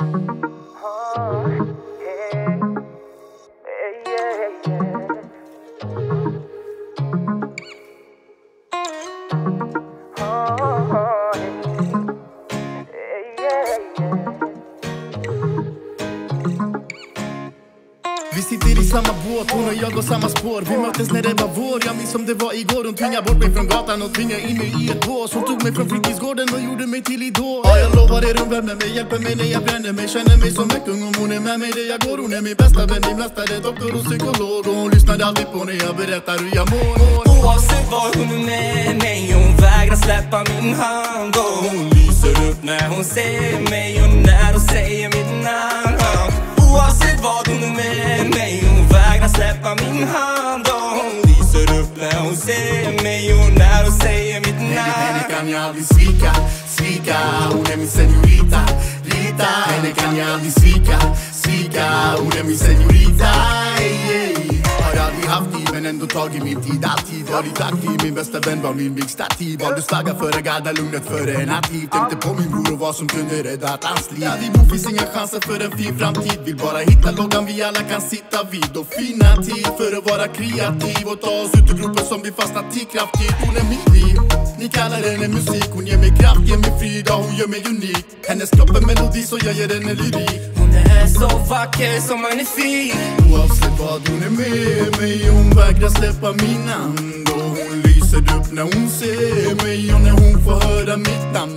Vi sitter i samma båt, hon och jag går samma spår. Vi möttes när det var vår, jag minns som det var igår. Hon tvingade bort mig från gatan och tvingade in mig i ett bås. Hon tog mig från fritidsgården och gjorde mig till idol. Ja, jag lovar er, hon värmer mig, hjälper mig när jag bränner mig. Känner mig som en kung om hon är med mig där jag går. Hon är min bästa vän, min mästare, doktor och psykolog. Och hon lyssnade alltid på när jag berättar hur jag mår. Oavsett var hon är med mig, hon vägrar släppa min hand. Och hon lyser upp när hon ser mig och när hon säger mitt namn. Oavsett vad hon är med mig, hon vägrar släppa min hand. Och hon lyser upp när hon ser mig och när hon säger mitt namn. Henne kan jag aldrig svika, svika. Hon är min señorita, Rita. Henne kan jag aldrig svika, svika. Hon är min señorita, ey, ey. Har aldrig haft tid men ändå tagit min tid. Alltid varit aktiv, min bästa vän var min byggstativ. Valde slagga för att garda lugnet före en nativ. Tänkte på min bror och vad som kunde rädda hans liv. Ja, vi finns inga chanser för en fin framtid. Vill bara hitta lådan vi alla kan sitta vid. Och finna tid för att vara kreativ. Och ta oss ut ur gruppen som vi fastnat i kraftigt. Hon är mitt liv, ni kallar henne musik. Hon ger mig kraft, ger mig frid, ja, hon gör mig unik. Hennes kropp är melodi så jag ger henne lyrik. Hon är så vacker som magnifik. Oavsett vad hon är med mig, hon vägrar släppa min hand. Och hon lyser upp när hon ser mig och när hon får höra mitt namn.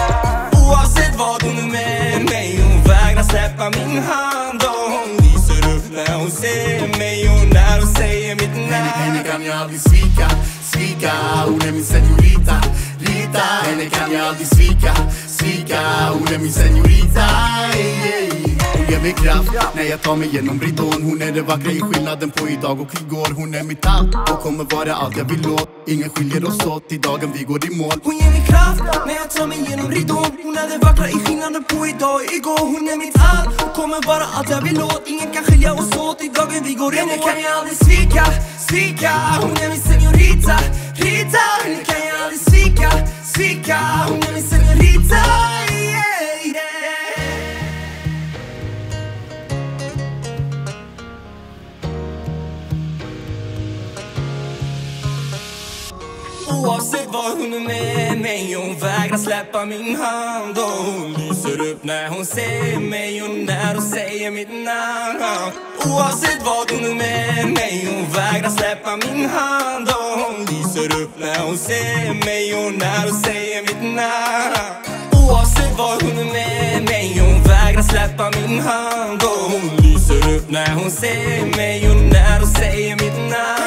Oavsett vad hon är med mig, hon vägrar släppa min hand. Och hon lyser upp när hon ser mig och när hon säger mitt namn. Henne kan jag aldrig svika, svika. Hon är min señorita, Rita. Henne kan jag aldrig svika, svika. Hon är min señorita, ey, ey. Hon ger mig kraft när jag tar mig genom ridån. Hon är det vackra i skillnaden på idag och igår. Hon är mitt allt och kommer vara allt jag vill åt. Ingen skiljer oss åt till dagen vi går i mål. Hon ger mig kraft när jag tar mig genom ridån. Hon är det vackra i skillnaden på idag och igår. Hon är mitt allt och kommer vara allt jag vill åt. Ingen kan skilja oss åt till dagen vi går i mål. Henne kan jag aldrig svika, svika. Hon är min señorita, Rita. Henne kan jag aldrig svika, svika. Hon är min señorita, yeah, yeah. Oavsett var hon är med mig, hon vägrar släppa min hand. Och hon lyser upp när hon ser mig och när hon säger mitt namn. Oavsett vad hon är med mig, hon vägrar släppa min hand. Och hon lyser upp när hon ser mig och när hon säger mitt namn. Oavsett vad hon är med mig, hon vägrar släppa min hand. Och hon lyser upp när hon ser mig och när hon säger mitt namn.